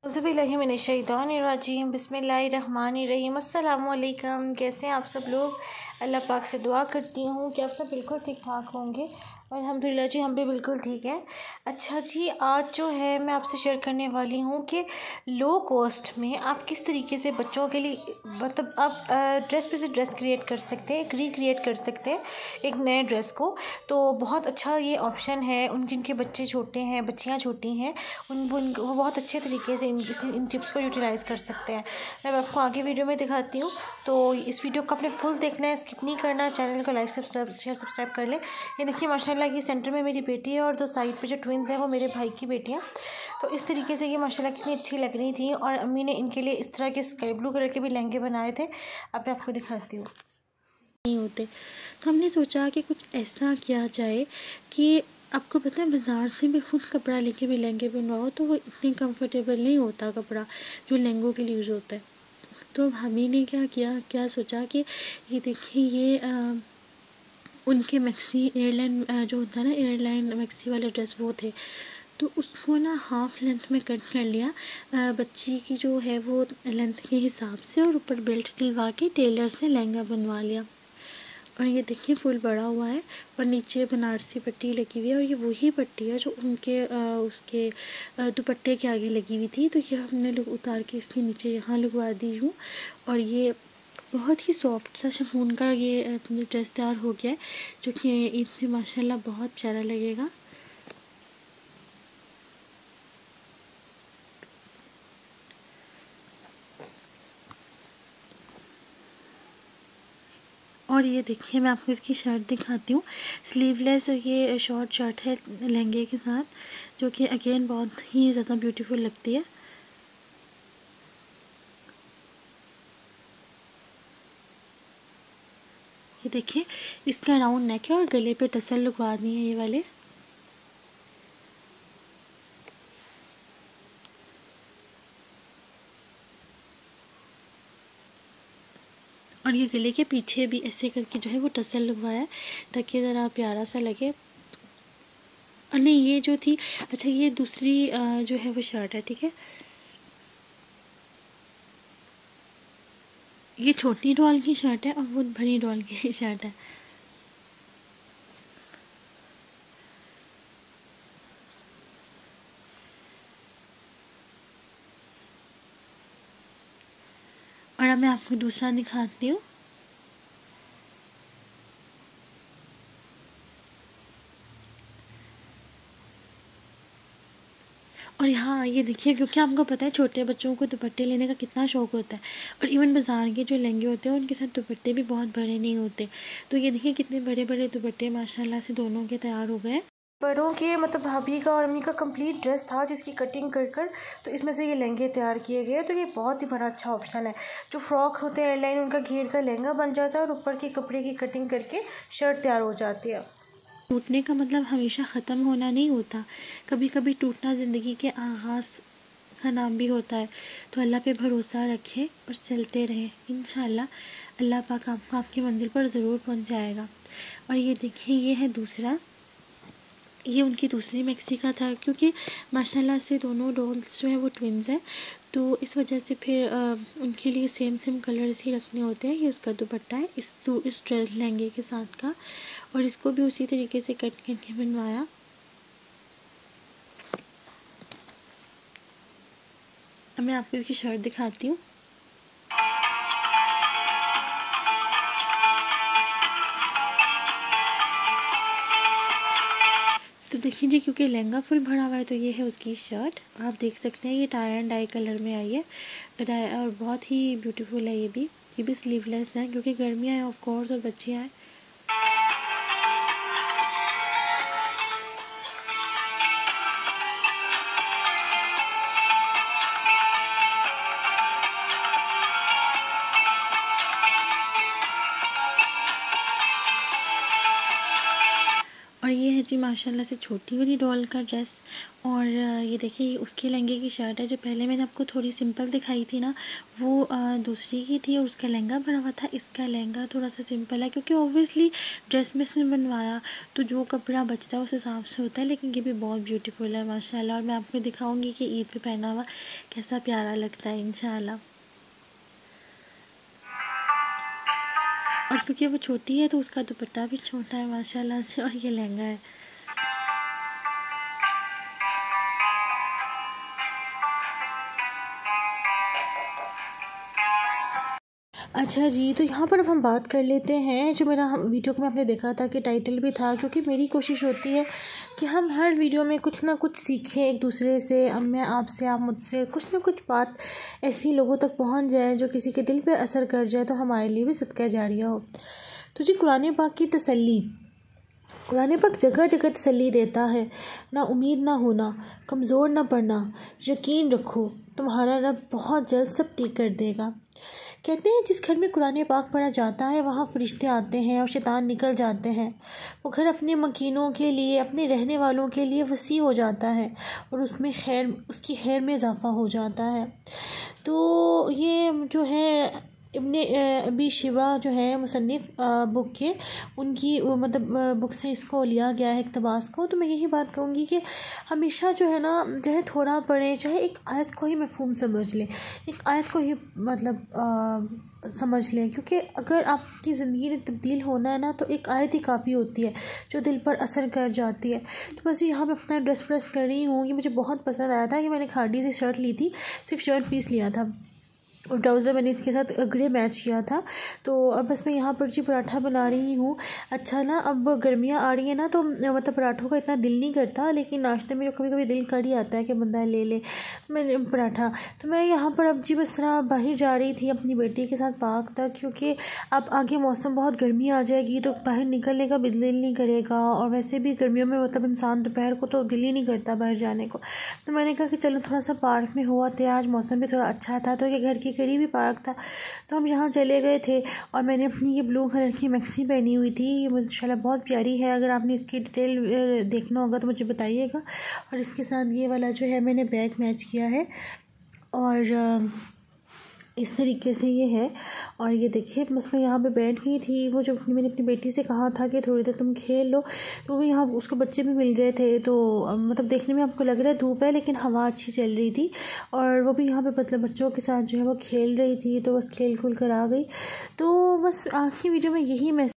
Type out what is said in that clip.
औज़ुबिल्लाहिमिनश्शैतानिर्रजीम बिस्मिल्लाहिर्रहमानिर्रहीम। अस्सलामु अलैकुम। कैसे हैं आप सब लोग? अल्लाह पाक से दुआ करती हूँ कि आप सब बिल्कुल ठीक ठाक होंगे। अल्हम्दुलिल्लाह जी, हम भी बिल्कुल ठीक हैं। अच्छा जी, आज जो है मैं आपसे शेयर करने वाली हूँ कि लो कॉस्ट में आप किस तरीके से बच्चों के लिए मतलब आप ड्रेस पे से ड्रेस क्रिएट कर सकते हैं, रिक्रिएट कर सकते हैं एक नए ड्रेस को। तो बहुत अच्छा ये ऑप्शन है उन जिनके बच्चे छोटे हैं, बच्चियाँ छोटी हैं, वो बहुत अच्छे तरीके से इन टिप्स को यूटिलाइज़ कर सकते हैं। मैं आपको आगे वीडियो में दिखाती हूँ, तो इस वीडियो को आपने फुल देखना है, स्किप नहीं करना। चैनल को लाइक सब्सक्राइब कर लें। ये देखिए माशाल्लाह की सेंटर में मेरी बेटी है और दो साइड पे जो ट्विन्स हैं वो मेरे भाई की बेटियाँ। तो इस तरीके से ये माशाल्लाह कितनी अच्छी लग रही थी और अम्मी ने इनके लिए इस तरह के स्काई ब्लू कलर के भी लहंगे बनाए थे। अब मैं आपको दिखाती हूँ। नहीं होते, तो हमने सोचा कि कुछ ऐसा किया जाए कि आपको पता है बाज़ार से भी खुद कपड़ा लेके भी लहंगे बनवाओ तो वो इतनी कंफर्टेबल नहीं होता कपड़ा जो लहंगों के लिए यूज़ होता है। तो हमी ने क्या सोचा कि ये देखिए ये उनके मैक्सी एयरलाइन जो होता है ना, एयरलाइन मैक्सी वाले ड्रेस वो थे, तो उसको ना हाफ़ लेंथ में कट कर लिया बच्ची की जो है वो लेंथ के हिसाब से, और ऊपर बेल्ट डलवा के टेलर से लहंगा बनवा लिया। और ये देखिए फुल बड़ा हुआ है और नीचे बनारसी पट्टी लगी हुई है, और ये वही पट्टी है जो उनके उसके दुपट्टे के आगे लगी हुई थी। तो ये हमने लोग उतार के इसके नीचे यहाँ लगवा दी हूँ, और ये बहुत ही सॉफ्ट सा शिफॉन का ये ड्रेस तैयार हो गया है, जो कि ईद में माशाल्लाह बहुत प्यारा लगेगा। और ये देखिए मैं आपको इसकी शर्ट दिखाती हूँ, स्लीवलेस ये शॉर्ट शर्ट है लहंगे के साथ, जो कि अगेन बहुत ही ज़्यादा ब्यूटीफुल लगती है। ये देखिए इसका राउंड नेक है और गले पे टसल लगवा दी है ये वाले। और ये गले के पीछे भी ऐसे करके जो है वो टसल लगवाया है ताकि ज़रा प्यारा सा लगे। और नहीं, ये जो थी, अच्छा ये दूसरी जो है वो शर्ट है, ठीक है। ये छोटी डॉल की शर्ट है और वो बड़ी डॉल की शर्ट है। और अब मैं आपको दूसरा दिखाती हूँ। और हाँ ये देखिए, क्योंकि आपको पता है छोटे बच्चों को दुपट्टे लेने का कितना शौक़ होता है, और इवन बाज़ार के जो लहंगे होते हैं उनके साथ दुपट्टे भी बहुत बड़े नहीं होते। तो ये देखिए कितने बड़े बड़े दुपट्टे माशाल्लाह से दोनों के तैयार हो गए। बड़ों के मतलब भाभी का और अम्मी का कंप्लीट ड्रेस था जिसकी कटिंग कर कर तो इसमें से ये लहंगे तैयार किए गए। तो ये बहुत ही बड़ा अच्छा ऑप्शन है। जो फ्रॉक होते हैं एयरलाइन, उनका घेर का लहंगा बन जाता है और ऊपर के कपड़े की कटिंग करके शर्ट तैयार हो जाती है। टूटने का मतलब हमेशा ख़त्म होना नहीं होता, कभी कभी टूटना ज़िंदगी के आगाज़ का नाम भी होता है। तो अल्लाह पे भरोसा रखें और चलते रहें, इंशाल्लाह अल्लाह पाक आपको आपकी मंजिल पर ज़रूर पहुंचाएगा। और ये देखिए ये है दूसरा, ये उनकी दूसरी मैक्सी का था, क्योंकि माशाल्लाह से दोनों डॉल्स जो है वो ट्विन्स हैं, तो इस वजह से फिर उनके लिए सेम सेम कलर्स ही रखने होते हैं। ये उसका दुपट्टा है इस ड्रेस लहंगे के साथ का, और इसको भी उसी तरीके से कट करके बनवाया। अब मैं आपको इसकी शर्ट दिखाती हूँ। तो देखिए जी, क्योंकि लहंगा फुल भरा हुआ है तो ये है उसकी शर्ट। आप देख सकते हैं ये टाई एंड डाई कलर में आई है, और बहुत ही ब्यूटीफुल है। ये भी स्लीवलेस है क्योंकि गर्मियाँ हैं ऑफ कोर्स और बच्चियाँ हैं। और ये है जी माशाल्लाह से छोटी वाली डॉल का ड्रेस। और ये देखिए उसके लहंगे की शर्ट है। जो पहले मैंने आपको थोड़ी सिंपल दिखाई थी ना, वो दूसरी की थी और उसका लहंगा बना हुआ था। इसका लहंगा थोड़ा सा सिंपल है क्योंकि ऑब्वियसली ड्रेस में इसने बनवाया तो जो कपड़ा बचता है उस हिसाब से होता है। लेकिन ये भी बहुत ब्यूटीफुल है माशाल्लाह। और मैं आपको दिखाऊंगी कि ईद पे पहना हुआ कैसा प्यारा लगता है इंशाल्लाह। और क्योंकि वो छोटी है तो उसका दुपट्टा भी छोटा है माशाल्लाह से, और ये लहंगा है। अच्छा जी, तो यहाँ पर अब हम बात कर लेते हैं जो मेरा हम वीडियो में आपने देखा था कि टाइटल भी था, क्योंकि मेरी कोशिश होती है कि हम हर वीडियो में कुछ ना कुछ सीखें एक दूसरे से। अब मैं आपसे, आप मुझसे, कुछ ना कुछ बात ऐसी लोगों तक पहुँच जाए जो किसी के दिल पे असर कर जाए, तो हमारे लिए भी सदका जारिया हो। तो जी कुरान पाक की तसल्ली, कुरान पाक जगह जगह तसल्ली देता है। ना उम्मीद ना होना, कमज़ोर ना पड़ना, यकीन रखो तुम्हारा रब बहुत जल्द सब ठीक कर देगा। कहते हैं जिस घर में कुरान पाक पढ़ा जाता है वहाँ फरिश्ते आते हैं और शैतान निकल जाते हैं। वो घर अपने मकीनों के लिए, अपने रहने वालों के लिए वसी हो जाता है और उसमें खैर, उसकी खैर में इजाफ़ा हो जाता है। तो ये जो है इब्ने अबी शिबा जो है मुसन्निफ़ बुक के, उनकी मतलब बुक से इसको लिया गया है इक़्तिबास को। तो मैं यही बात कहूँगी कि हमेशा जो है ना, चाहे थोड़ा पढ़े, चाहे एक आयत को ही मफ़हूम समझ लें, एक आयत को ही मतलब समझ लें, क्योंकि अगर आपकी ज़िंदगी में तब्दील होना है ना तो एक आयत ही काफ़ी होती है जो दिल पर असर कर जाती है। तो बस यहाँ मैं अपना ड्रेस प्रेस कर रही हूँ। ये मुझे बहुत पसंद आया था कि मैंने खादी सी शर्ट ली थी, सिर्फ शर्ट पीस लिया था और ट्राउज़र मैंने इसके साथ ग्रे मैच किया था। तो अब बस मैं यहाँ पर जी पराठा बना रही हूँ। अच्छा ना, अब गर्मियाँ आ रही हैं ना तो मतलब पराठों का इतना दिल नहीं करता, लेकिन नाश्ते में जो कभी कभी दिल कर ही आता है कि बंदा ले ले मैंने पराठा। तो मैं यहाँ पर अब जी बस बाहर जा रही थी अपनी बेटी के साथ पार्क तक, क्योंकि अब आगे मौसम बहुत गर्मी आ जाएगी तो बाहर निकलने का भी दिल नहीं करेगा। और वैसे भी गर्मियों में मतलब इंसान दोपहर को तो दिल ही नहीं करता बाहर जाने को। तो मैंने कहा कि चलो थोड़ा सा पार्क में हुआ थे, आज मौसम भी थोड़ा अच्छा था तो ये घर की करीब ही पार्क था, तो हम यहाँ चले गए थे। और मैंने अपनी ये ब्लू कलर की मैक्सी पहनी हुई थी, ये माशाल्लाह बहुत प्यारी है। अगर आपने इसकी डिटेल देखना होगा तो मुझे बताइएगा। और इसके साथ ये वाला जो है मैंने बैग मैच किया है और इस तरीके से ये है। और ये देखिए बस मैं यहाँ पे बैठ गई थी। वो जो मैंने अपनी बेटी से कहा था कि थोड़ी देर तुम खेल लो, तो वो यहाँ उसको बच्चे भी मिल गए थे। तो मतलब देखने में आपको लग रहा है धूप है, लेकिन हवा अच्छी चल रही थी और वो भी यहाँ पे मतलब बच्चों के साथ जो है वो खेल रही थी। तो बस खेल खुल कर आ गई। तो बस आज की वीडियो में यही मैं